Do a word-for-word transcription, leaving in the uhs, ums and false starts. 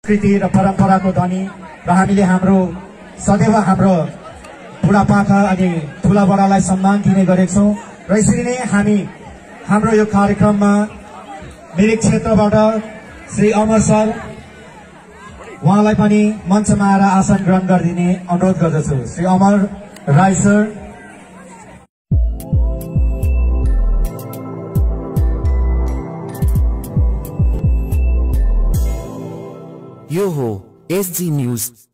संस्कृति र परम्पराको धनी र हामीले हाम्रो सदैव हाम्रो बुढापाका अनि ठुला बडालाई सम्मान दिने गरेका छौं र यसरी नै हामी हाम्रो यो कार्यक्रममा मिरिक क्षेत्रबाट श्री अमर सर उहाँलाई पनि मञ्चमा आएर आसन ग्रहण गरिदिने अनुरोध गर्दछु। श्री अमर राई सर। यो हो एसजी न्यूज।